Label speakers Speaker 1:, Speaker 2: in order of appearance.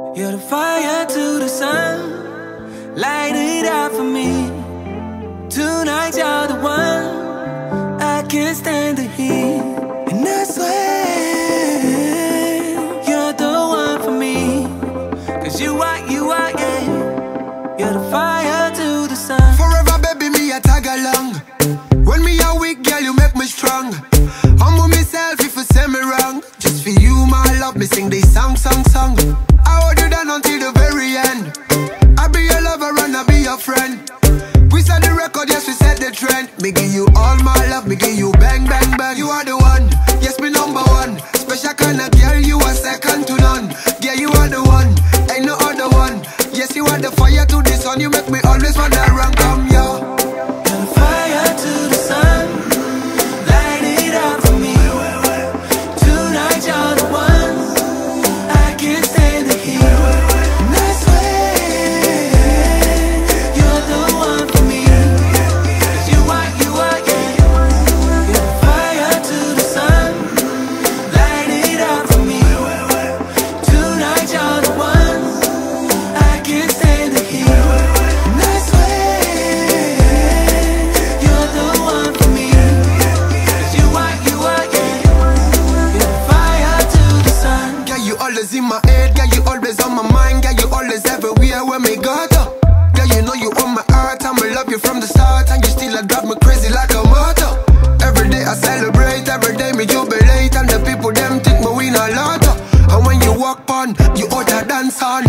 Speaker 1: You're the fire to the sun, light it up for me. Tonight you're the one, I can't stand the heat. And I swear, you're the one for me. Cause you are, yeah. You're the fire to the sun.
Speaker 2: Forever baby, me a tag along. When me a weak, girl, you make me strong. Humble myself if you say me wrong. Just for you, my love, me sing this song. I hold you down until the very end. I be your lover and I be your friend. We set the record, yes, we set the trend. Me give you all my love, me give you bang, bang, bang. You are the one, yes, me number one. Special kind of girl, you are second to none. Yeah, you are the one, ain't no other one. Yes, you are the fire to the sun. You make me always wanna run from you.
Speaker 1: You're the fire to the sun, light it up for me. Tonight you're the one, I can't stand the heat. And I swear, you're the one for me. Cause you are, yeah. You're the fire to the sun, light it up for me. Tonight you're the one, I can't stand the heat. And I swear, you're the one for me. Cause you are, yeah. You're the fire to the sun.
Speaker 2: Girl, you always in my head, girl, you always on my mind. Girl, you always everywhere when me got up. Girl, you know you on my heart, I'ma love you from the start. And you still a drive me crazy like a motor. Every day I celebrate, every day me jubilate. And the people them think me win a lot. And when you walk on, you out a dance on.